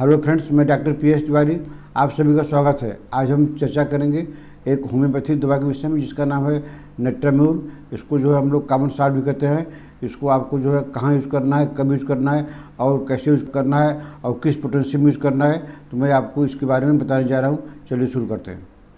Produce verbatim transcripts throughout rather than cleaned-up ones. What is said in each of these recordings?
Hello friends, मैं doctor P S Tiwari, आप सभी का स्वागत है। आज हम चर्चा करेंगे एक होम्योपैथिक दवा के विषय में जिसका नाम है नेट्राम्यूर। इसको जो है हम लोग कॉमन साल्ट भी कहते हैं। इसको आपको जो है कहाँ यूज़ करना है, कब यूज़ करना है और कैसे यूज़ करना है और किस पोटेंशियल में यूज़ करना है, तो मैं आपको इसके बारे में बताने जा रहा हूँ। चलिए शुरू करते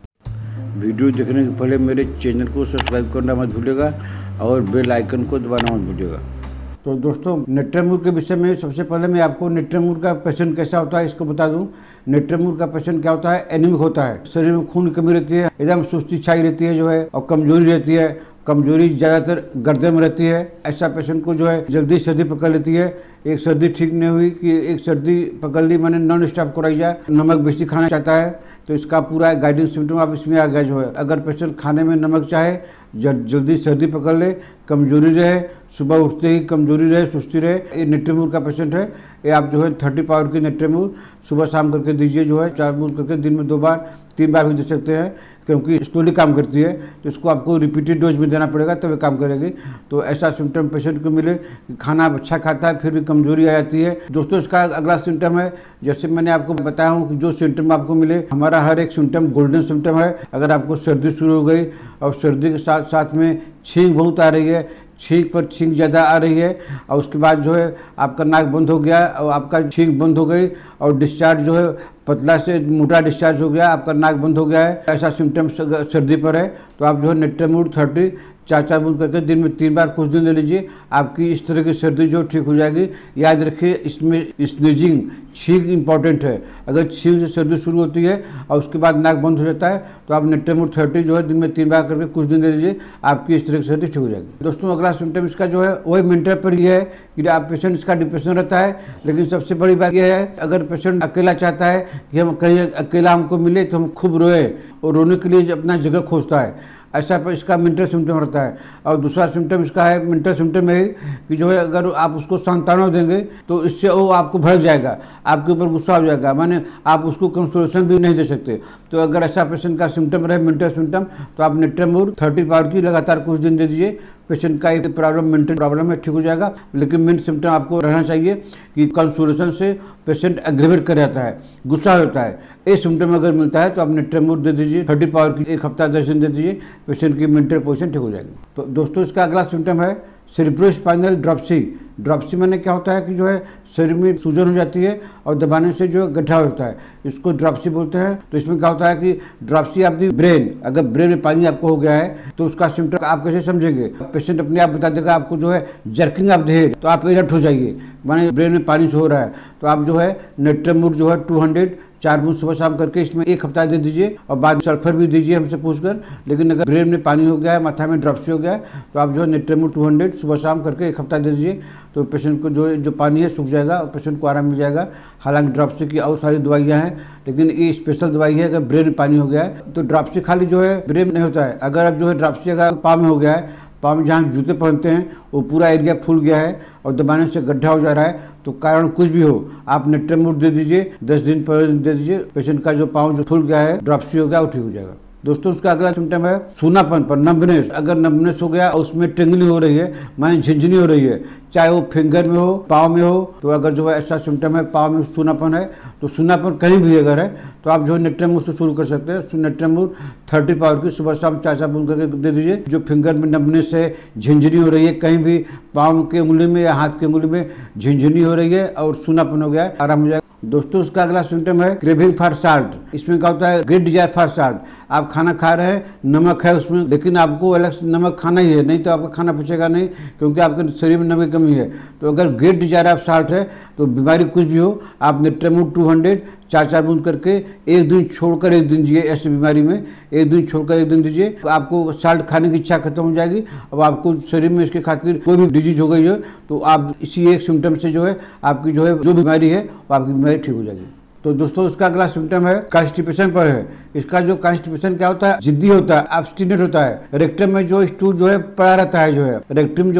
हैं। वीडियो देखने के पहले मेरे चैनल को सब्सक्राइब करना मत भूलिएगा और बेल आइकन को दबाना मत भूलिएगा। तो दोस्तों, नेट्राम्यूर के विषय में सबसे पहले मैं आपको नेट्राम्यूर का पेशेंट कैसा होता है इसको बता दूं। नेट्राम्यूर का पेशेंट क्या होता है, एनीमिक होता है, शरीर में खून की कमी रहती है, एकदम सुस्ती छाई रहती है जो है, और कमजोरी रहती है। कमजोरी ज़्यादातर गर्दन में रहती है। ऐसा पेशेंट को जो है जल्दी सर्दी पकड़ लेती है। एक सर्दी ठीक नहीं हुई कि एक सर्दी पकड़ ली, मैंने नॉन स्टॉप कराई जाए, नमक बेसी खाना चाहता है तो इसका पूरा गाइडिंग सिम्टम आप इसमें आ गया जो है। अगर पेशेंट खाने में नमक चाहे, जल्दी सर्दी पकड़ ले, कमजोरी रहे, सुबह उठते ही कमजोरी रहे, सुस्ती रहे, ये नेट्राम्यूर का पेशेंट है। ये आप जो है थर्टी पावर की नेट्राम्यूर सुबह शाम करके दीजिए जो है, चार बूंद करके दिन में दो बार तीन बार भी दे सकते हैं, क्योंकि स्लोली काम करती है तो इसको आपको रिपीटेड डोज में देना पड़ेगा तब काम करेगी। तो ऐसा सिम्टम पेशेंट को मिले कि खाना अच्छा खाता है फिर भी कमजोरी आ जाती है। दोस्तों, इसका अगला सिम्टम है, जैसे मैंने आपको बताया हूँ कि जो सिम्टम आपको मिले, हमारा हर एक सिम्टम गोल्डन सिम्टम है। अगर आपको सर्दी शुरू हो गई और सर्दी के साथ साथ में छींक बहुत आ रही है, छींक पर छींक ज़्यादा आ रही है, और उसके बाद जो है आपका नाक बंद हो गया और आपका छींक बंद हो गई और डिस्चार्ज जो है पतला से मोटा डिस्चार्ज हो गया, आपका नाक बंद हो गया है, ऐसा सिम्टम सर्दी पर है तो आप जो है नेट्राम्यूर थर्टी चार चार बूंद करके दिन में तीन बार कुछ दिन ले लीजिए। आपकी इस तरह की सर्दी जो ठीक हो जाएगी। याद रखिए, इसमें स्नीजिंग, छींक इंपॉर्टेंट है। अगर छींक से सर्दी शुरू होती है और उसके बाद नाक बंद हो जाता है तो आप नेट्राम्यूर थर्टी जो है दिन में तीन बार करके कुछ दिन ले लीजिए, आपकी इस तरह की सर्दी ठीक हो जाएगी। दोस्तों, अगला सिम्टम इसका जो है वही मेंटल पर यह है कि आप पेशेंट इसका डिप्रेशन रहता है। लेकिन सबसे बड़ी बात यह है, अगर पेशेंट अकेला चाहता है कि हम कहीं अकेला हमको मिले तो हम खूब रोए और रोने के लिए अपना जगह खोजता है, ऐसा पर इसका मेंटल सिम्टम रहता है। और दूसरा सिम्टम इसका है, मेंटल सिम्टम है कि जो है अगर आप उसको सांत्वना देंगे तो इससे वो आपको भड़क जाएगा, आपके ऊपर गुस्सा हो जाएगा, माने आप उसको कंसोलेशन भी नहीं दे सकते। तो अगर ऐसा पेशेंट का सिम्टम रहे मेंटल सिम्टम, तो आप नेट्राम्यूर थर्टी पावर की लगातार कुछ दिन दे दीजिए। पेशेंट का एक प्रॉब्लम मेंटल प्रॉब्लम है, ठीक हो जाएगा। लेकिन मेन सिम्टम आपको रहना चाहिए कि कंसोलेशन से पेशेंट एग्रीवेट कर जाता है, गुस्सा होता है। ये सिम्टम अगर मिलता है तो आप नेट्राम्यूर दे दीजिए थर्टी पावर की, एक हफ्ता दस दिन दे दीजिए, पेशेंट की मेंटल पोजीशन ठीक हो जाएगी। तो दोस्तों, इसका अगला सिम्टम है सेरेब्रोस्पाइनल ड्रॉप्सी। ड्रॉप्सी मैंने क्या होता है कि जो है शरीर में सूजन हो जाती है और दबाने से जो गड्ढा होता है, इसको ड्रॉप्सी बोलते हैं। तो इसमें क्या होता है कि ड्रॉप्सी ऑफ द ब्रेन, अगर ब्रेन में पानी आपको हो गया है तो उसका सिम्टम आप कैसे समझेंगे। पेशेंट अपने आप बता देगा आपको जो है जर्किंग ऑफ द हेड, तो आप एलर्ट हो जाइए, माने ब्रेन में पानी से हो रहा है तो आप जो है नेट्राम्यूर जो है टू हंड्रेड चार बूंद सुबह शाम करके इसमें एक हफ्ता दे दीजिए और बाद में सल्फर भी दीजिए हमसे पूछकर। लेकिन अगर ब्रेन में पानी हो गया है, माथा में ड्रॉप्सी हो गया है, तो आप जो है नेट्राम्यूर टू हंड्रेड सुबह शाम करके एक हफ्ता दे दीजिए, तो पेशेंट को जो जो पानी है सूख जाएगा और पेशेंट को आराम मिल जाएगा। हालांकि ड्रॉप्सी की और सारी दवाइयाँ हैं, लेकिन ये स्पेशल दवाई है। अगर ब्रेन में पानी हो गया है तो ड्रॉप्सी खाली जो है ब्रेन में नहीं होता है। अगर अब जो है ड्रॉप्सी अगर पाँव में हो गया है, पाँव में जहाँ जूते पहनते हैं वो पूरा एरिया फूल गया है और दबाने से गड्ढा हो जा रहा है, तो कारण कुछ भी हो, आप नेट्राम्यूर दे दीजिए, दस दिन पर दे दीजिए, पेशेंट का जो पाँव जो फूल गया है, ड्रॉप्सी हो गया, वो ठीक हो जाएगा। दोस्तों, उसका अगला सिम्टम है सूनापन पर, नंबनेस। अगर नंबनेस हो गया और उसमें टिंगली हो रही है, माने झिंझनी हो रही है, चाहे वो फिंगर में हो, पाँव में हो, तो अगर जो है ऐसा सिम्टम है, पाँव में सूनापन है, तो सूनापन कहीं भी अगर है तो आप जो है नेट्राम्यूर से शुरू कर सकते हैं। नेट्राम्यूर थर्टी पावर की सुबह शाम चार चार बूंद करके दे दीजिए। जो फिंगर में नंबनेस है, झिंझनी हो रही है, कहीं भी पाँव की उंगली में या हाथ की उंगली में झिंझनी हो रही है और सूनापन हो गया है, आराम हो जाएगा। दोस्तों, उसका अगला सिम्टम है क्रेविंग फॉर साल्ट। इसमें क्या होता है, ग्रेट डिजायर फॉर साल्ट। आप खाना खा रहे हैं, नमक है उसमें, लेकिन आपको अलग से नमक खाना ही है, नहीं तो आपका खाना पचेगा नहीं, क्योंकि आपके शरीर में नमक की कमी है। तो अगर ग्रेट डिजायर ऑफ साल्ट है तो बीमारी कुछ भी हो, आप नेट्राम्यूर टू हंड्रेड चार चार बूंद करके एक दिन छोड़कर एक दिन दीजिए। ऐसी बीमारी में एक दिन छोड़कर एक दिन दीजिए, तो आपको साल्ट खाने की इच्छा खत्म हो जाएगी। अब आपको शरीर में इसके खातिर कोई भी डिजीज हो गई है तो आप इसी एक सिम्टम से जो है आपकी जो है जो बीमारी है वो आपकी बीमारी ठीक हो जाएगी। तो दोस्तों, उसका अगला सिम्टम है कॉन्स्टिपेशन पर है। इसका जो कॉन्स्टिपेशन क्या होता है, जिद्दी होता है, एब्स्टिनेंट होता है। रेक्टम में जो स्टूल जो है पड़ा रहता है, जो है रेक्टम जो है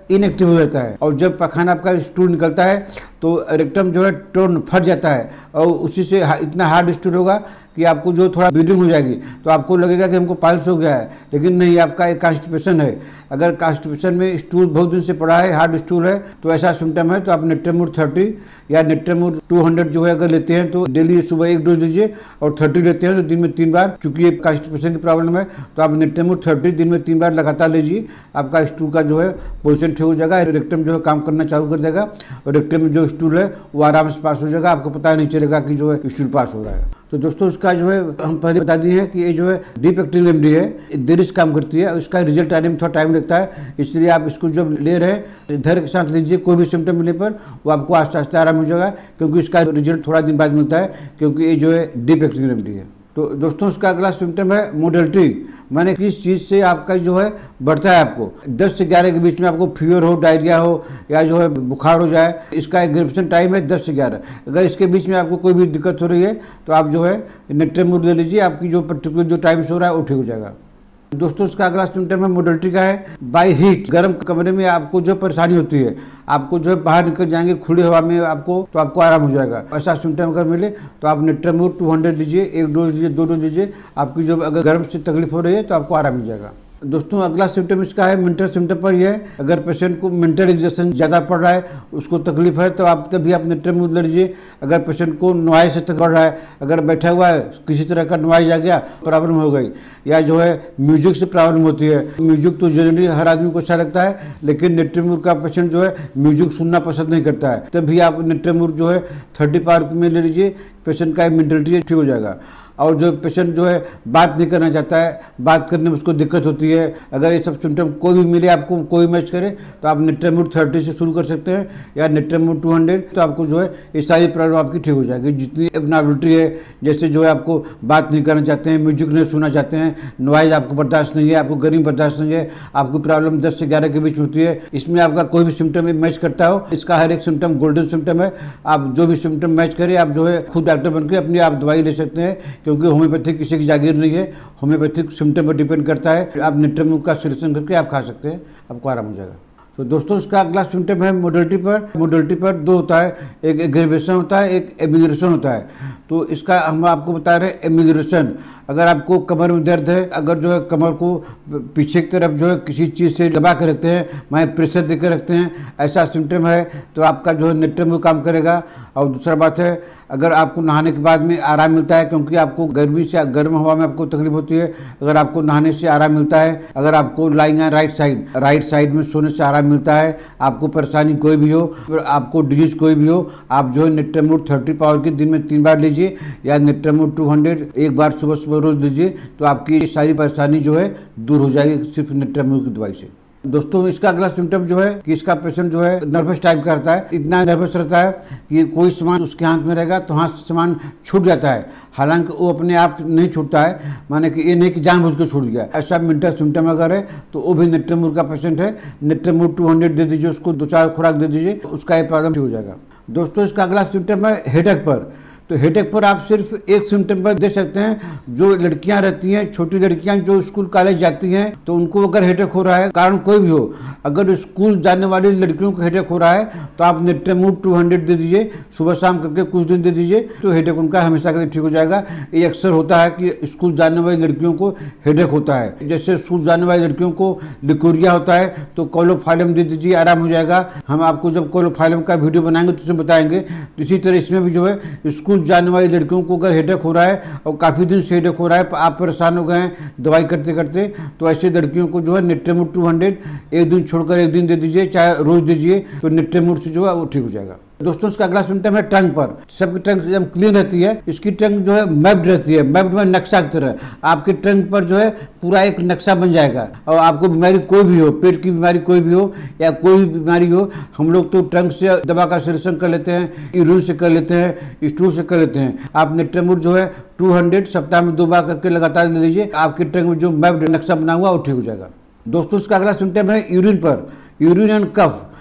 इनएक्टिव हो जाता है, और जब पखाना आपका स्टूल निकलता है तो रेक्टम जो है टोन फट जाता है, और उसी से इतना हार्ड स्टूल होगा कि आपको जो थोड़ा ब्लीडिंग हो जाएगी, तो आपको लगेगा कि हमको पाइल्स हो गया है, लेकिन नहीं, आपका एक कॉन्स्टिपेशन है। अगर कॉन्स्टिपेशन में स्टूल बहुत दिन से पड़ा है, हार्ड स्टूल है, तो ऐसा सिम्टम है तो आप नेट्रामूर थर्टी या नेट्रामूर टू हंड्रेड जो है अगर लेते हैं तो डेली सुबह एक डोज लीजिए, और थर्टी लेते हैं तो दिन में तीन बार, चूंकि ये कॉन्स्टिपेशन की प्रॉब्लम है तो आप नेट्रामूर थर्टी दिन में तीन बार लगातार लीजिए। आपका स्टूल का जो है पोजिशन ठीक हो जाएगा, रेक्टम जो है काम करना चालू कर देगा, और रेक्टम में जो स्टूल है वो आराम से पास हो जाएगा, आपको पता नहीं चलेगा कि जो है स्टूल पास हो रहा है। तो दोस्तों इसका जो है हम पहले बता दिए हैं कि ये जो है डीप एक्टिंग रेमेडी है, देरी से काम करती है, उसका रिजल्ट आने में थोड़ा टाइम लगता है, इसलिए आप इसको जब ले रहे हैं धैर्य के साथ लीजिए। कोई भी सिम्टम मिलने पर वो आपको आस्ते आस्ते आराम हो जाएगा, क्योंकि इसका रिजल्ट थोड़ा दिन बाद मिलता है, क्योंकि ये जो है डीप एक्टिंग रेमेडी है। तो दोस्तों इसका अगला सिम्टम है मोडलिटी, माने किस चीज़ से आपका जो है बढ़ता है। आपको दस से ग्यारह के बीच में आपको फीवर हो, डायरिया हो, या जो है बुखार हो जाए, इसका एग्रीवेशन टाइम है दस से ग्यारह। अगर इसके बीच में आपको कोई भी दिक्कत हो रही है तो आप जो है नेट्रामूर ले लीजिए, आपकी जो पर्टिकुलर जो टाइम से हो रहा है वो ठीक हो जाएगा। दोस्तों इसका अगला सिम्टम है मोडलिटी का है बाई हीट। गर्म कमरे में आपको जो परेशानी होती है, आपको जो है बाहर निकल जाएंगे खुली हवा में आपको, तो आपको आराम हो जाएगा। ऐसा सिम्टम अगर मिले तो आप नेट्रामूर टू हंड्रेड लीजिए, एक डोज लीजिए, दो डोज लीजिए, आपकी जो अगर गर्म से तकलीफ हो रही है तो आपको आराम मिल जाएगा। दोस्तों अगला सिम्टम इसका है मेंटल सिम्टम पर यह है, अगर पेशेंट को मेंटल एग्जॉशन ज़्यादा पड़ रहा है, उसको तकलीफ है, तो आप तभी आप नेट्रामूर ले लीजिए। अगर पेशेंट को नॉइज से तकलीफ पड़ रहा है, अगर बैठा हुआ है किसी तरह का नॉइज आ गया, प्रॉब्लम हो गई, या जो है म्यूजिक से प्रॉब्लम होती है, म्यूजिक तो जनरली हर आदमी को अच्छा लगता है, लेकिन नेट्रामूर का पेशेंट जो है म्यूजिक सुनना पसंद नहीं करता है, तभी आप नेट्रामूर जो है थर्टी पावर में ले लीजिए, पेशेंट का मेंटलिटी ठीक हो जाएगा। और जो पेशेंट जो है बात नहीं करना चाहता है, बात करने में उसको दिक्कत होती है, अगर ये सब सिम्टम कोई भी मिले आपको, कोई मैच करे, तो आप नेट्रामूर थर्टी से शुरू कर सकते हैं, या नेट्रामूर टू हंड्रेड, तो आपको जो है ये सारी प्रॉब्लम आपकी ठीक हो जाएगी। जितनी एबनॉर्मलिटी है, जैसे जो है आपको बात नहीं करना चाहते हैं, म्यूजिक नहीं सुनना चाहते हैं, नॉइज आपको बर्दाश्त नहीं है, आपको गर्मी बर्दाश्त नहीं है, आपको प्रॉब्लम दस से ग्यारह के बीच में होती है, इसमें आपका कोई भी सिम्टम मैच करता हो, इसका हर एक सिम्टम गोल्डन सिम्टम है। आप जो भी सिम्टम मैच करें, आप जो है खुद डॉक्टर बनकर अपनी आप दवाई ले सकते हैं, क्योंकि होम्योपैथिक किसी की जागीर नहीं है, होम्योपैथिक सिम्टम पर डिपेंड करता है। आप नेट्रामूर का सिलेक्शन करके आप खा सकते हैं, आपको आराम हो जाएगा। तो दोस्तों इसका अगला सिम्टम है मोडलिटी पर। मोडलिटी पर दो होता है, एक एग्रीवेशन होता है, एक एमिग्रेशन होता है। तो इसका हम आपको बता रहे हैं एमिग्रेशन। अगर आपको कमर में दर्द है, अगर जो है कमर को पीछे की तरफ जो है किसी चीज़ से दबा कर रखते हैं, माने प्रेशर देकर रखते हैं, ऐसा सिम्टम है तो आपका जो है नेट्रामूर काम करेगा। और दूसरा बात है, अगर आपको नहाने के बाद में आराम मिलता है, क्योंकि आपको गर्मी से गर्म हवा में आपको तकलीफ होती है, अगर आपको नहाने से आराम मिलता है, अगर आपको लाइंग है राइट साइड राइट साइड में सोने से आराम मिलता है, आपको परेशानी कोई भी हो, आपको डिजीज कोई भी हो, आप जो है नेट्रामूर थर्टी पावर के दिन में तीन बार लीजिए, या नेट्रामूर टू हंड्रेड एक बार सुबह सुबह रोज लीजिए, तो आपकी सारी परेशानी जो है दूर हो जाएगी सिर्फ नेट्रामूर की दवाई से। दोस्तों इसका अगला सिम्टम जो है कि इसका पेशेंट जो है नर्वस टाइप का रहता है, इतना नर्वस रहता है कि कोई सामान उसके हाथ में रहेगा तो हाथ से सामान छूट जाता है, हालांकि वो अपने आप नहीं छूटता है, माने कि ये नहीं कि जानबूझ के छूट गया। ऐसा मेंटल सिम्टम अगर है तो वो भी नेट्रामूर का पेशेंट है, नेट्रामूर टू हंड्रेड दे दीजिए, उसको दो चार खुराक दे दीजिए, तो उसका ये प्रॉब्लम ठीक हो जाएगा। दोस्तों इसका अगला सिम्टम है हेडेक पर। तो हेडेक पर आप सिर्फ एक सिम्टम पर दे सकते हैं। जो लड़कियां रहती हैं, छोटी लड़कियां जो स्कूल कॉलेज जाती हैं, तो उनको अगर हेडेक हो रहा है, कारण कोई भी हो, अगर स्कूल जाने वाली लड़कियों को हेडेक हो रहा है तो आप नेट्रामूर टू हंड्रेड दे दीजिए, सुबह शाम करके कुछ दिन दे दीजिए, तो हेडेक उनका हमेशा के लिए ठीक हो जाएगा। ये अक्सर होता है कि स्कूल जाने वाली लड़कियों को हेडेक होता है, जैसे स्कूल जाने वाली लड़कियों को लिकोरिया होता है, तो कोलोफाइलम दे दीजिए, आराम हो जाएगा। हम आपको जब कोलोफाइलम का वीडियो बनाएंगे तो उसमें बताएंगे। तो इसी तरह इसमें भी जो है स्कूल जाने वाली लड़कियों को अगर हेडेक हो रहा है और काफ़ी दिन से हेडेक हो रहा है, आप परेशान हो गए हैं दवाई करते करते, तो ऐसे लड़कियों को जो है नेट्रामूर टू हंड्रेड एक दिन छोड़कर एक दिन दे दीजिए, चाहे रोज दीजिए, तो नेट्रामूर से जो है वो ठीक हो जाएगा। दोस्तों इसका अगला सिम्टम है टंग पर। सबकी टंग एकदम क्लीन रहती है, इसकी टंग जो है मैप्ड रहती है, मैप्ड में नक्शा की तरह आपके टंग पर जो है पूरा एक नक्शा बन जाएगा। और आपको बीमारी कोई भी हो, पेट की बीमारी कोई भी हो या कोई भी बीमारी हो, हम लोग तो टंग से दवा का सिलेक्शन कर लेते हैं, यूरिन से कर लेते हैं, स्टूल से कर लेते हैं। आप नेट्रामूर जो है टू हंड्रेड सप्ताह में दो बार करके लगातार ले लीजिए, आपके टंग में जो मैप्ड नक्शा बना हुआ वो ठीक हो जाएगा। दोस्तों इसका अगला सिम्टम है यूरिन पर। Urine and cough.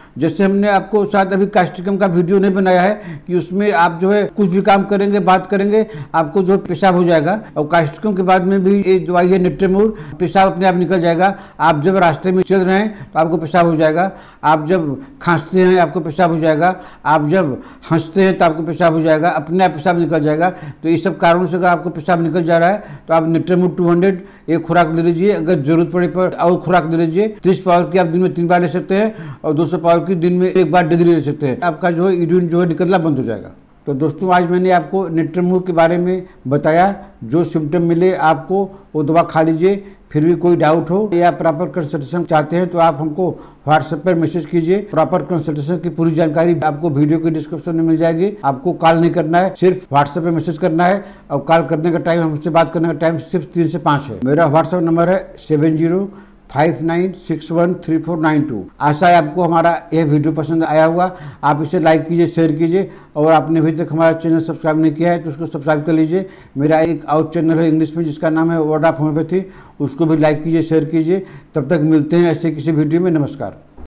जैसे हमने आपको शायद अभी कास्टिकम का वीडियो नहीं बनाया है कि उसमें आप जो है कुछ भी काम करेंगे, बात करेंगे, आपको जो पेशाब हो जाएगा। और कास्टिकम के बाद में भी ये दवाई है नेट्रेम्यूर, पेशाब अपने आप निकल जाएगा। आप जब रास्ते में चल रहे हैं तो आपको पेशाब हो जाएगा, आप जब खांसते हैं आपको पेशाब हो जाएगा, आप जब हंसते हैं तो आपको पेशाब हो जाएगा, अपने आप पेशाब निकल जाएगा। तो इस सब कारणों से अगर आपको पेशाब निकल जा रहा है तो आप नेट्रेम्यूर टू हंड्रेड एक खुराक ले लीजिए। अगर जरूरत पड़े पर और खुराक ले लीजिए। तीस पावर की आप दिन में तीन बार ले सकते हैं और दो सौ पावर की दिन में एक बार डेली ले सकते हैं। आपका जो है यूरिन जो है निकलना बंद हो जाएगा। तो दोस्तों आज मैंने आपको नेट्रेम्यूर के बारे में बताया। जो सिम्टम मिले आपको वो दवा खा लीजिए। फिर भी कोई डाउट हो या प्रॉपर कंसल्टेशन चाहते हैं तो आप हमको व्हाट्सएप पर मैसेज कीजिए। प्रॉपर कंसल्टेशन की पूरी जानकारी आपको वीडियो के डिस्क्रिप्शन में मिल जाएगी। आपको कॉल नहीं करना है, सिर्फ व्हाट्सएप पे मैसेज करना है। और कॉल करने का टाइम, हमसे बात करने का टाइम सिर्फ तीन से पाँच है। मेरा व्हाट्सएप नंबर है seven zero five nine six one three four nine two. आशा है आपको हमारा यह वीडियो पसंद आया होगा। आप इसे लाइक कीजिए, शेयर कीजिए। और आपने अभी तक हमारा चैनल सब्सक्राइब नहीं किया है तो उसको सब्सक्राइब कर लीजिए। मेरा एक और चैनल है इंग्लिश में जिसका नाम है वर्ड ऑफ होम्योपैथी, उसको भी लाइक कीजिए, शेयर कीजिए। तब तक मिलते हैं ऐसे किसी वीडियो में। नमस्कार।